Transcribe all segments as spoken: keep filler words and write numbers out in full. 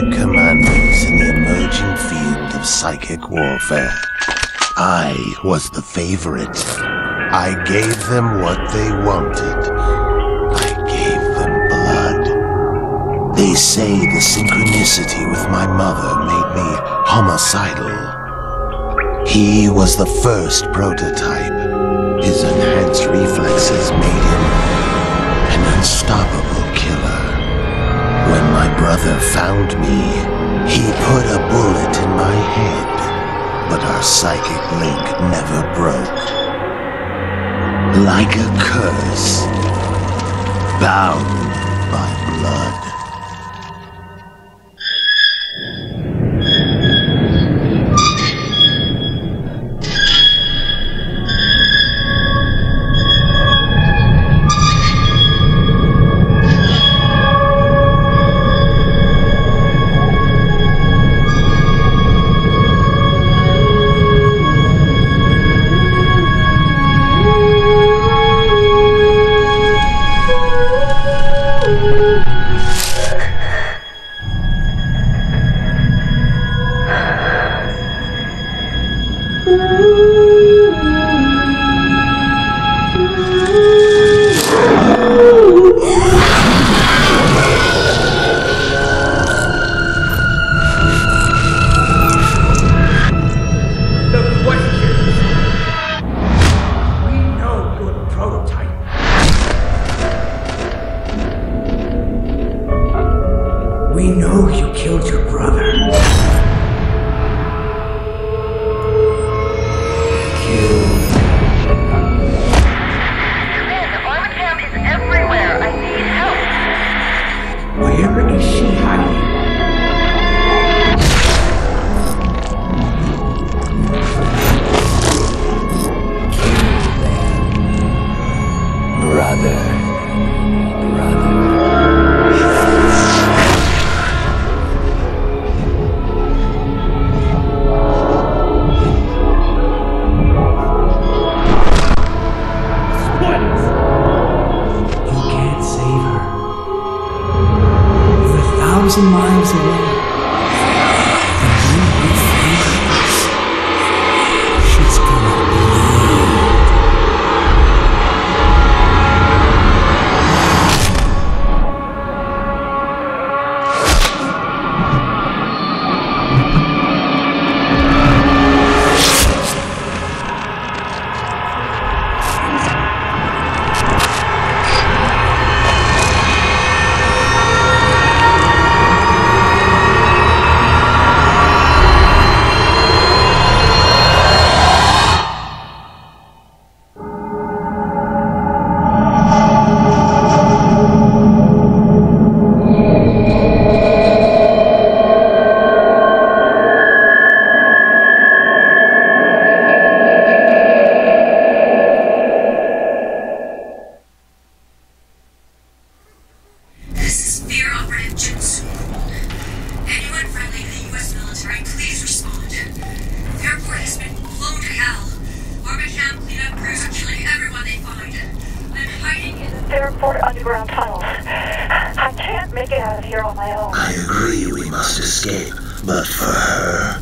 led commanders in the emerging field of psychic warfare. I was the favorite. I gave them what they wanted. I gave them blood. They say the synchronicity with my mother made me homicidal. He was the first prototype. His enhanced reflexes made him an unstoppable killer. When my brother found me, he put a bullet in my head, but our psychic link never broke. Like a curse, bound by blood. We know you killed your brother. Killed. Command, Armacam is everywhere. I need help. Where is she hiding? Brother. Brother. Thousand miles away. And you think she's gonna bleed. Airport underground tunnels. I can't make it out of here on my own. I agree we must escape, but for her...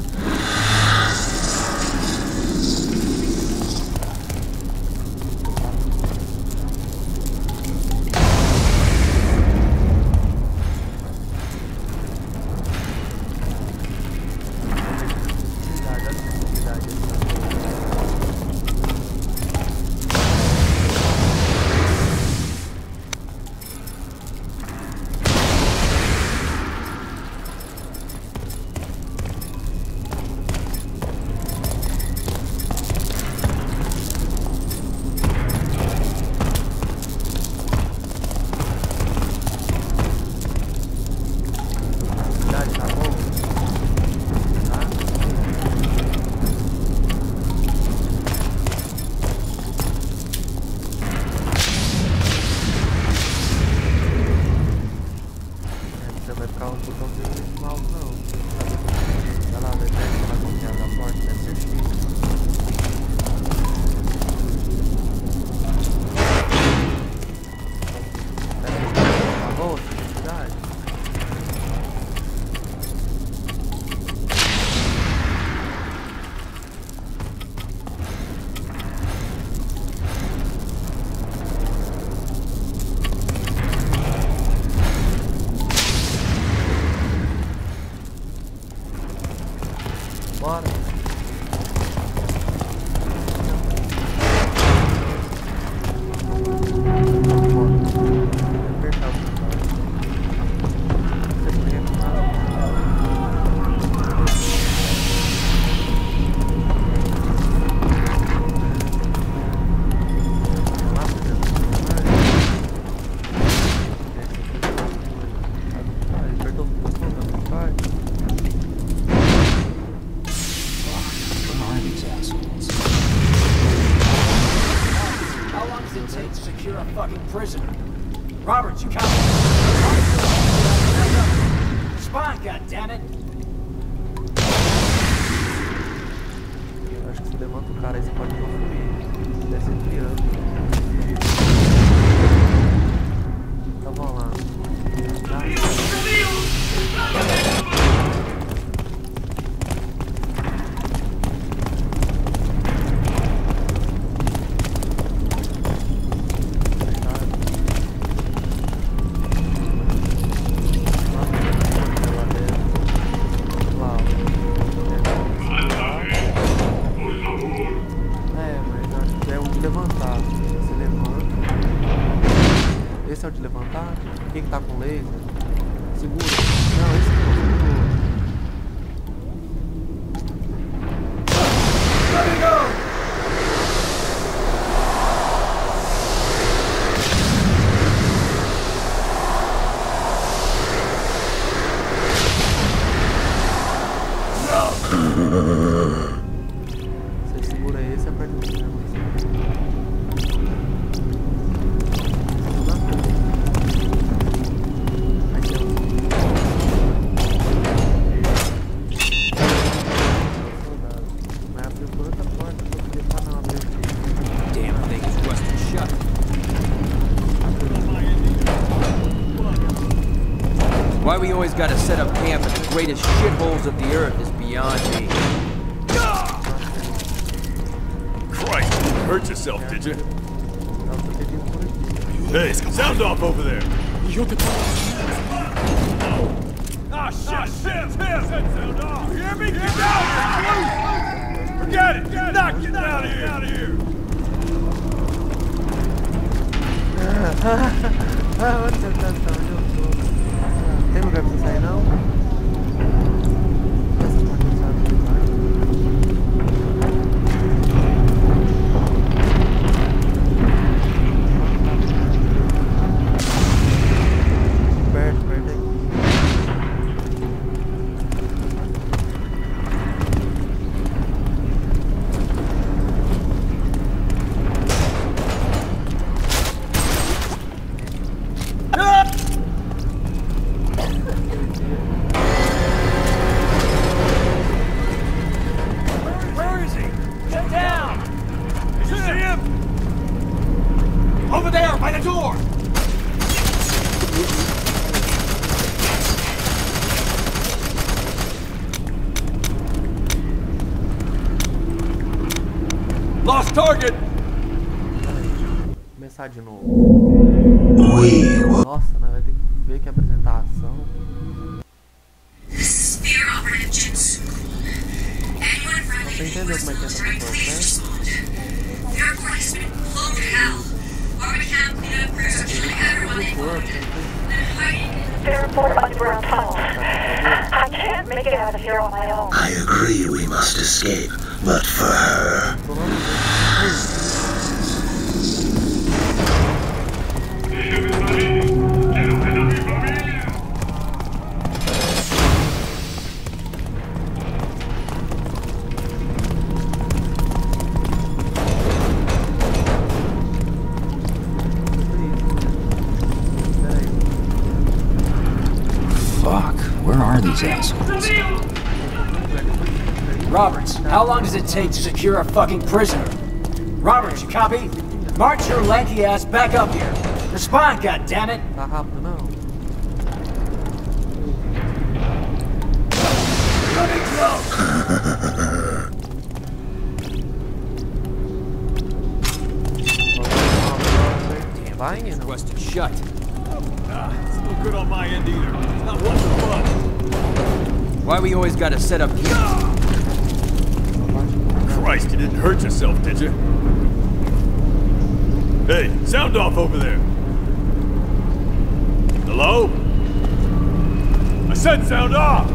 Bora. Prisoner. Roberts, you copy? Spawn, goddammit! Eu acho que se levanta o cara aí, você pode conferir. Deve ser tirando. Então vamos lá. Esse é o de levantar? Quem que tá com laser? Segura. Não, esse não, segura. Você segura esse e aperta o botão. Why we always gotta set up camp in the greatest shitholes of the earth is beyond me. Christ, you hurt yourself, did you? Hey, sound off over there! Ah, shit, shit, shit! Sound off! You hear me? Get down here! Forget it! Get not get out of here! Out of here! Ah, onde você tá? Onde eu tô? Tem lugar pra você sair, não? Essa porta não sabe onde vai. Perto, perto aqui. Over there, by the door! Lost target! Começar de novo. We will. Nossa, né? Vai ter que ver que a apresentação. Sphere operative Jinsu. Anyone friendly Você entendeu como é que é essa right, please respond. The airport has been blown to hell. Army camp, you know, crews are killing everyone they find. Then hiding. Airport underground tunnels. I can't make it out of here on my own. I agree we must escape, but for her. Fuck, where are these assholes? Roberts, how long does it take to secure a fucking prisoner? Roberts, you copy? March your lanky ass back up here. Respond, goddammit! Tá rápido, não? Vai, não? Requested shut. Ah, it's no good on my end either. It's not one for fun. Why we always gotta set up camp? Christ, you didn't hurt yourself, did you? Hey, sound off over there. Hello? I said sound off!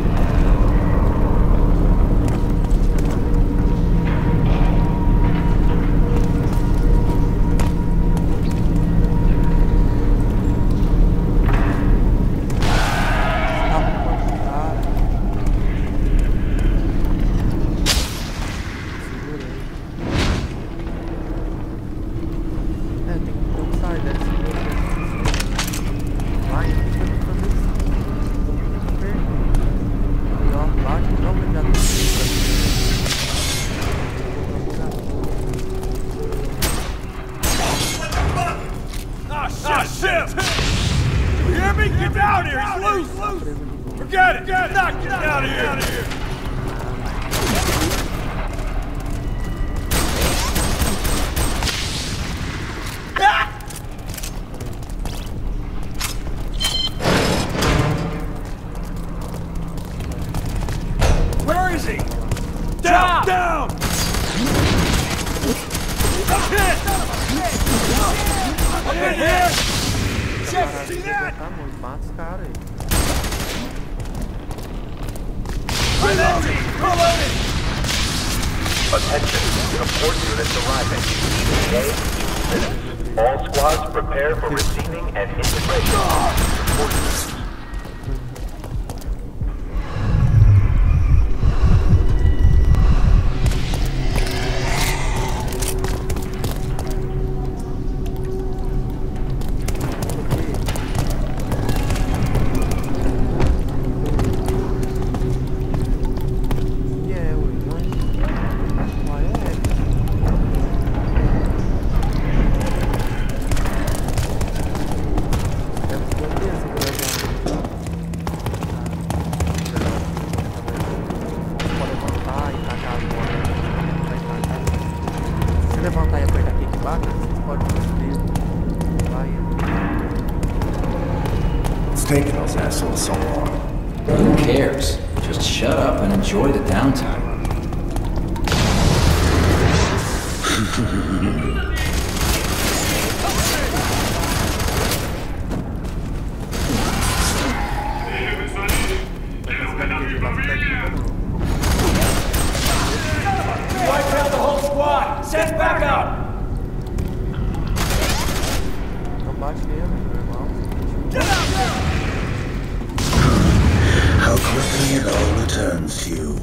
Attention, support units arriving. Engage. All squads prepare for receiving and integration. Support units. It's taking those assholes so long. Who cares? Just shut up and enjoy the downtime. Wipe out the whole squad! Send back up! How quickly it all returns to you.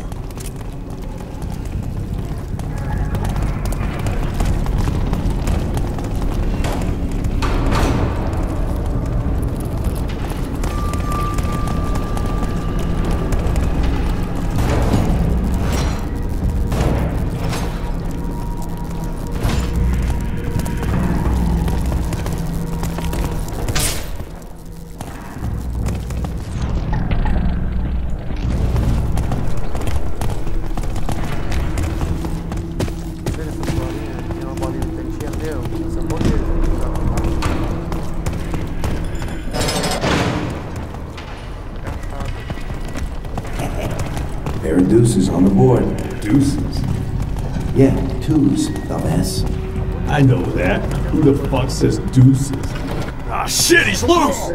There are deuces on the board. Deuces? Yeah, twos, dumbass. I know that. Who the fuck says deuces? Ah, shit, he's loose!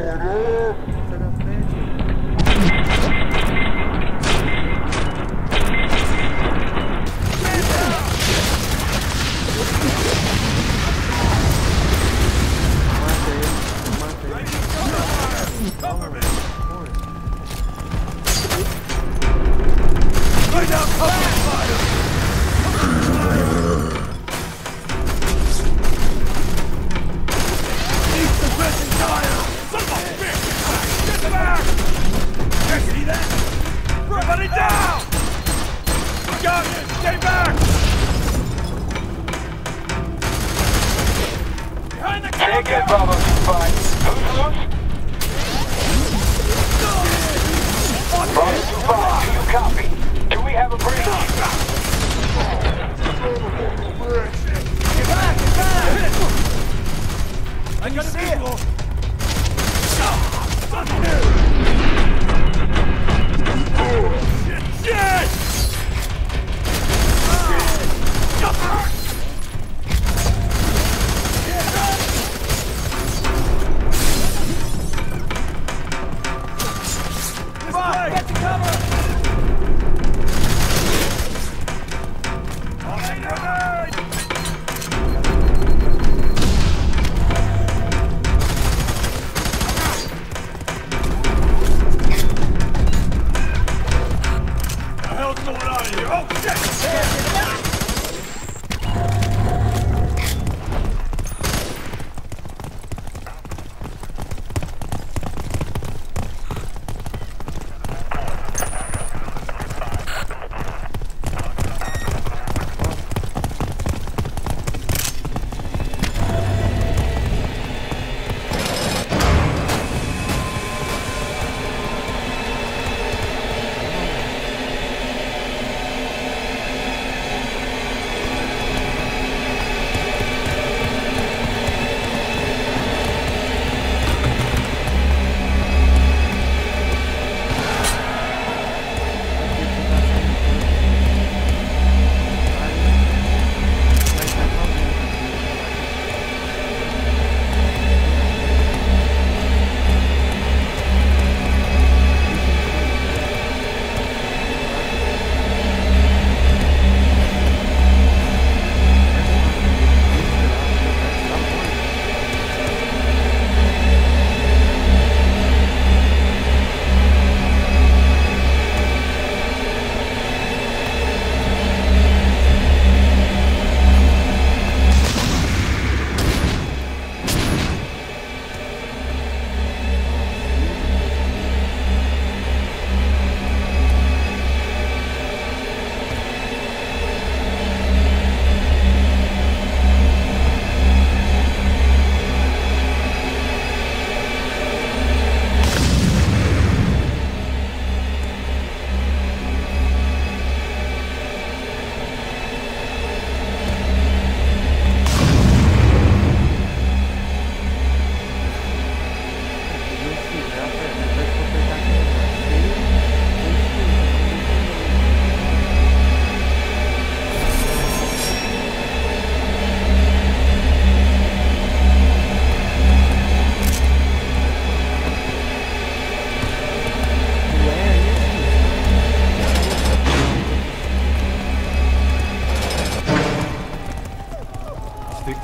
Lay down cover fire! Eat the pressing tire! Son of a bitch! Get back! You see that? Everybody down! We got it! Stay back! Behind the camera! Take it, Bravo two five. Who's loose? Bravo two five, do you copy? Do we have a break? Get back! Get back! I gotta see it! Shit! Shit!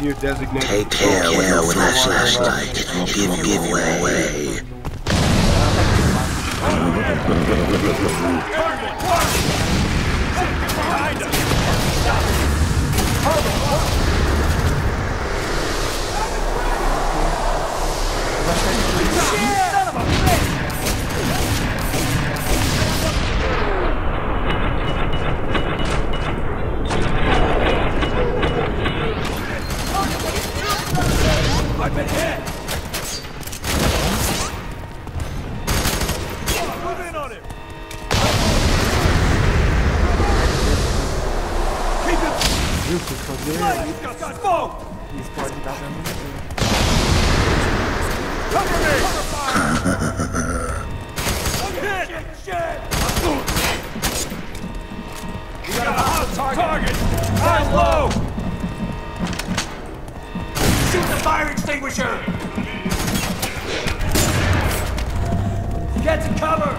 Here, designated. Take care with your flashlight. It will give you away. Behind us! Son of a bitch! I've been hit! Move in on him! Keep it! Viu que fazer? He's got smoke! Isso pode dar pra mim. Cover me! I'm hit! Shit! We got a hot target! Eyes low! Shoot the fire extinguisher! Get to cover!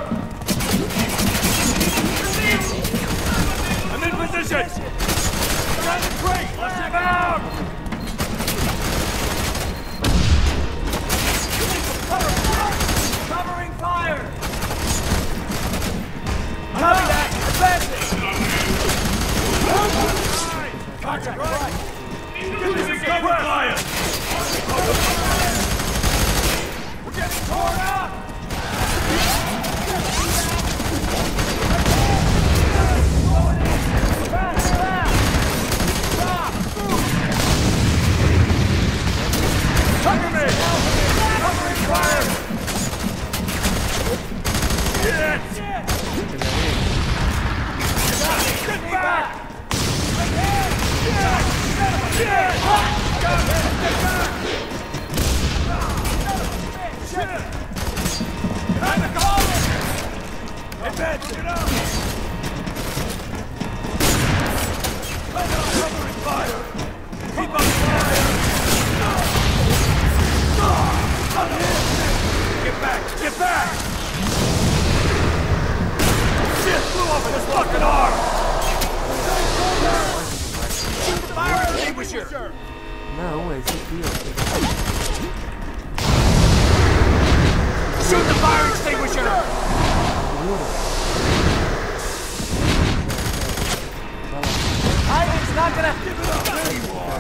I'm in position! Around the crate! Let's him out! Covering fire! Copy that! Advancing! Contact right! Give me some cover fire! We're getting torn up! Cover me! Covering fire! Shit! Get back! Shit! Get back! Shit! Behind the column! Advance! Get up! Covering fire! Keep up fire! Get back! Get back! Shit! Flew off in his fucking arm! Shoot the fire extinguisher! Não, é esse aqui, ó. Shoot the fire extinguisher! Ivan's not gonna give it up! There you are!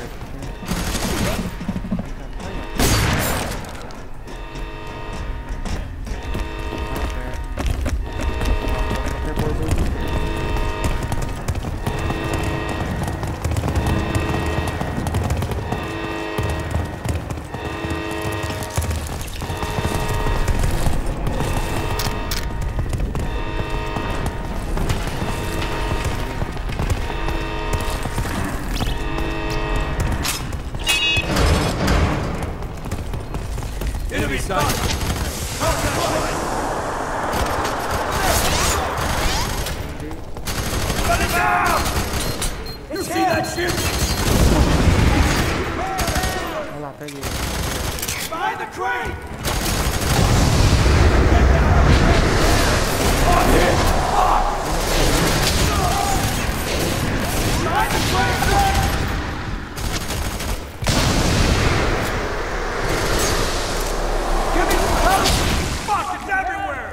Enemy sight! Contact line! Let it down! You see that shit? Olha lá, peguei. Behind the crate! Behind the crate! Give me some cover! Fuck, it's everywhere!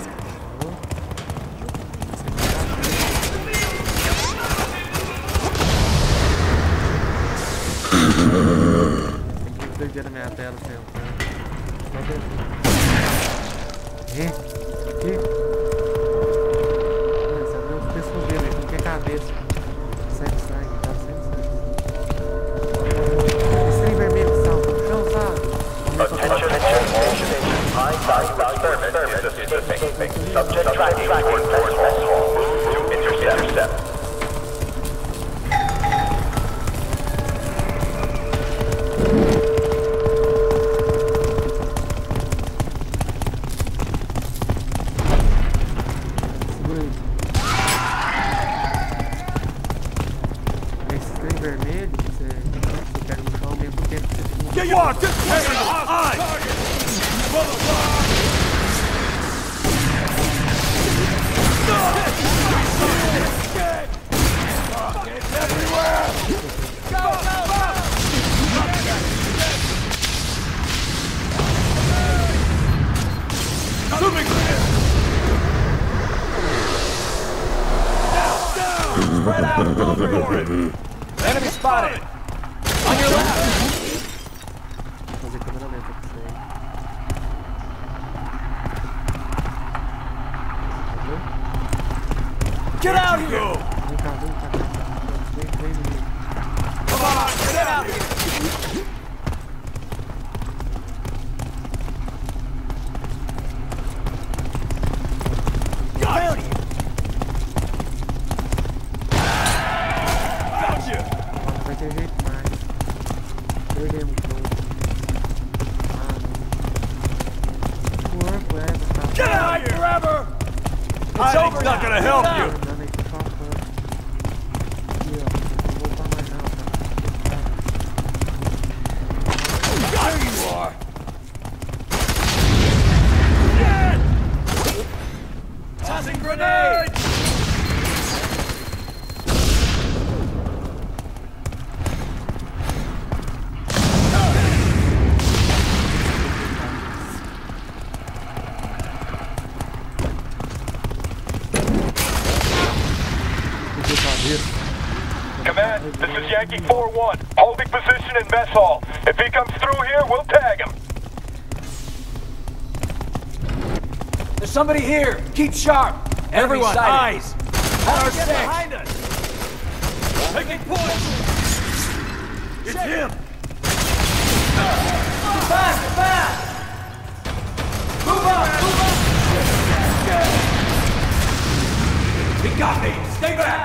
Doideira na minha tela sentando. Só descer. É? Aqui? Nossa, meu pescoço dele aqui, que é cabeça. Sete sangue, tá sete sangue. Esse trem vermelho que salta no chão, sabe? Attention all stations. High value experiment is escaping. Subject tracking reinforcements. Move to intercept. Esse trem vermelho, você, você pega no chão ao mesmo tempo que você tem. Get you are displacing the hostile target! Pull the block! It's everywhere! Go, go, go! Spread out! Move for it! Enemy spotted! On your left! Fazer câmera lenta com isso aí. Get out here! Go! Vem cá, vem cá. Vem, vem, vem. Come on, get out here! Found you! Found you! Não vai ter jeito mais. Perdemos o jogo. Ah, não. Corpo, é, tá. Get out here! Forever! Hiding's not gonna help you! Andando aí com só fã. Aqui, ó. Não vou voltar mais não, cara. There you are! Tossing grenade! Command, this is Yankee four one. Holding position in mess hall. If he comes through here, we'll tag him. There's somebody here! Keep sharp! Everyone, Enemy sighted. eyes! At our Get six! behind us! Taking point! It's him! Fast! Fast! Move up! Move up! He got me! Stay back!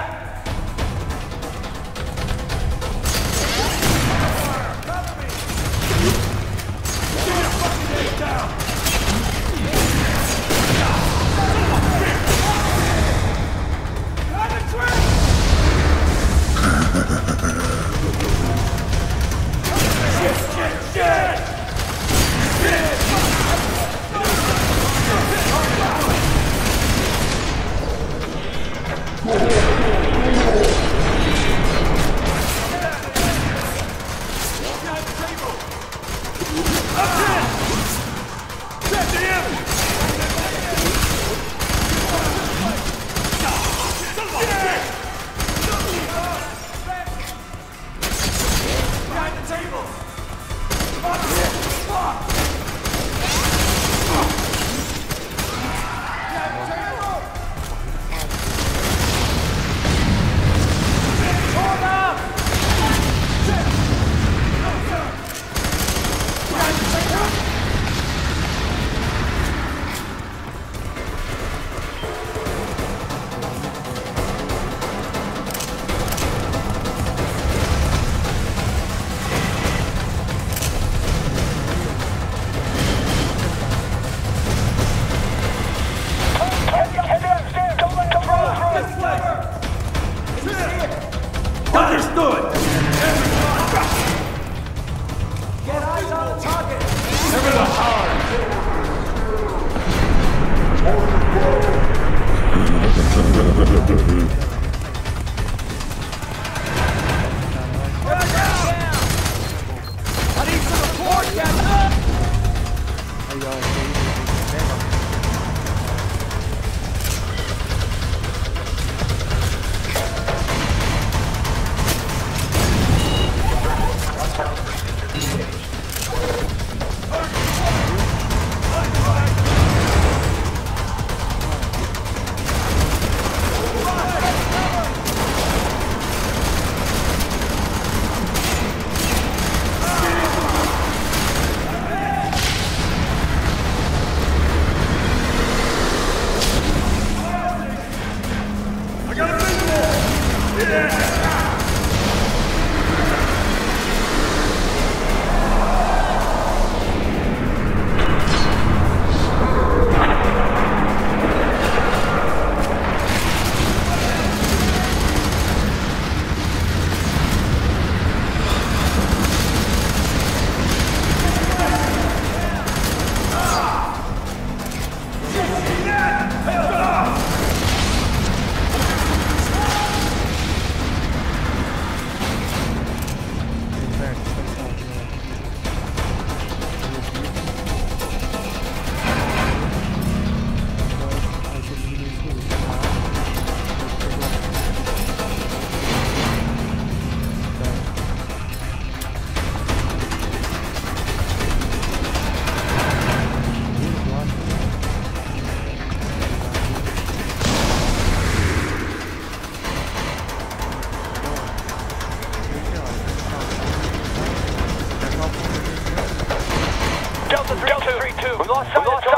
Understood! Get eyes on the target! Everyone hard! I need some support, Captain! Aí, ó, esse aí, pega.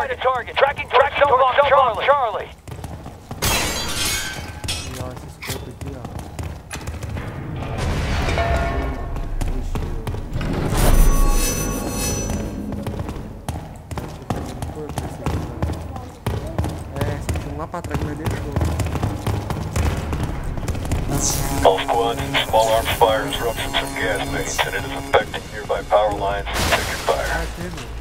Find a target. Tracking towards Showbox Charlie. Charlie. E ó, esses corpos aqui, ó. É, esse aqui lá pra trás, mas deixou. All squads, small arms fire is ruptured some gas mains and it is affecting nearby power lines. Take your fire. Ah, teve.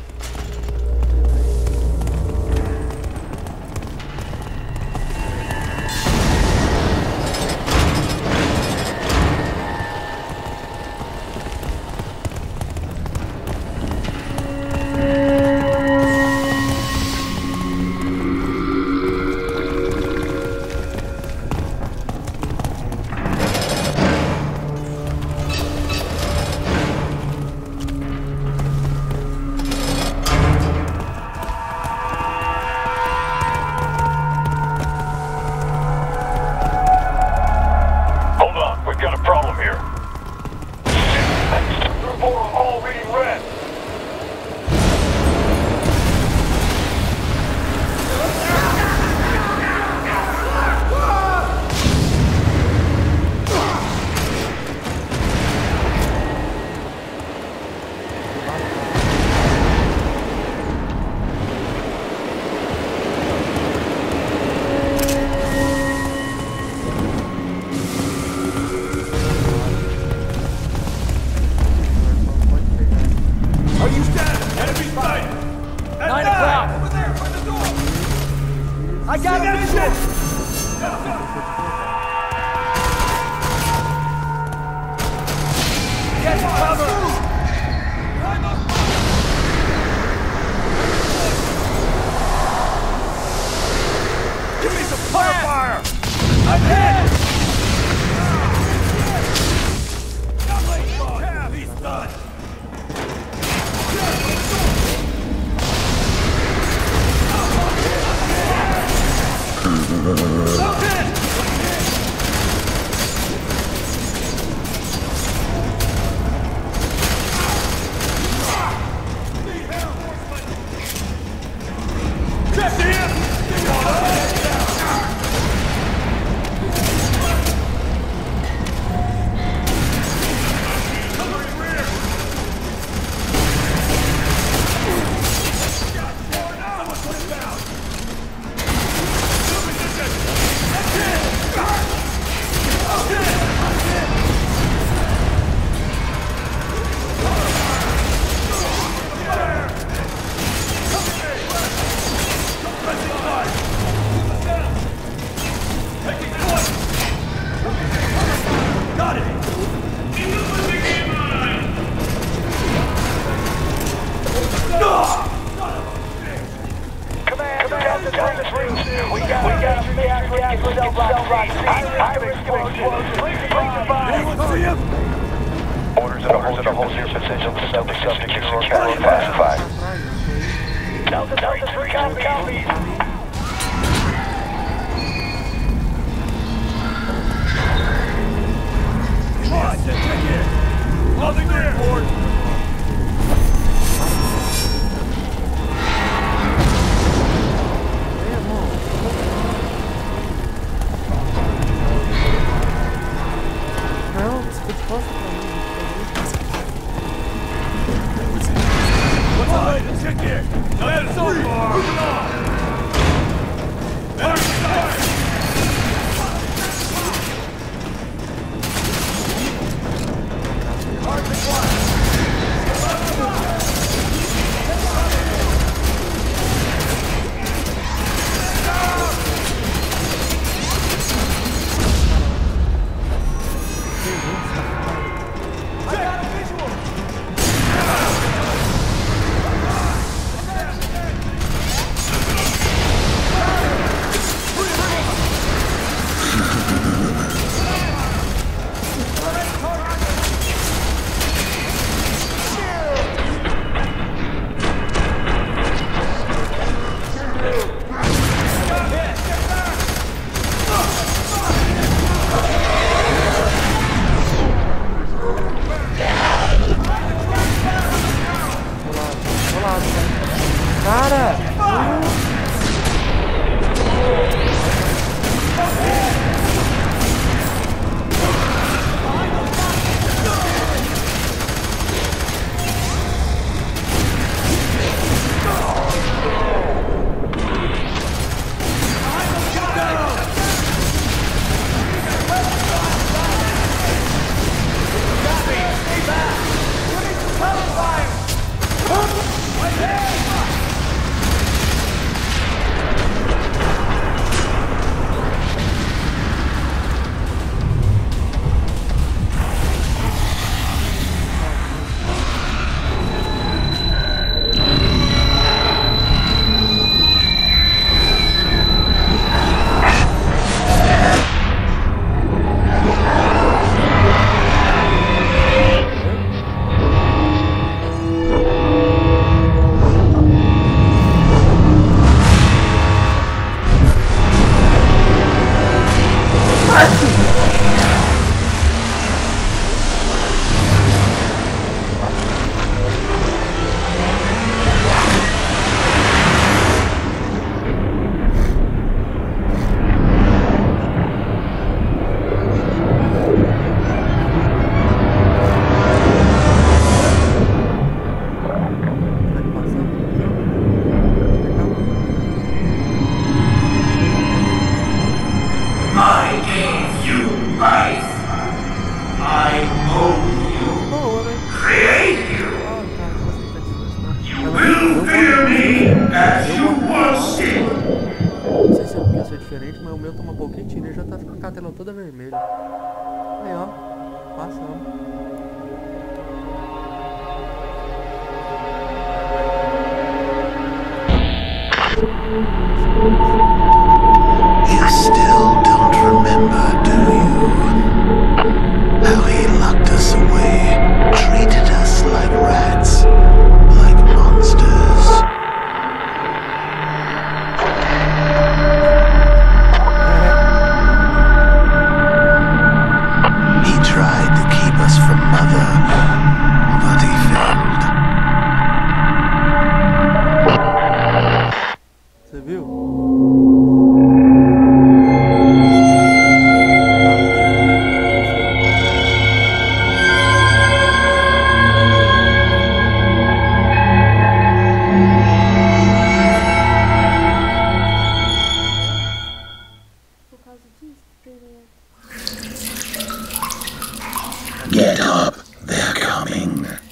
Orders in a hold your position. Subject subject security classified. Delta Delta three copy copy. Come on, check in. Closing the report. Não, desculpa, What's the latest? Check in. Let it so far. Moving on. There's the side. Hard to climb. Diferente, mas o meu toma pouquinho tiro e já tá ficando com a tela toda vermelha. Aí ó, passamos. You still don't remember, do you? How he locked us away, treated us like rats, like monsters. Tried to keep us from Mother, but he failed. Você viu? Por causa disso, primeiro. Get up, they're coming.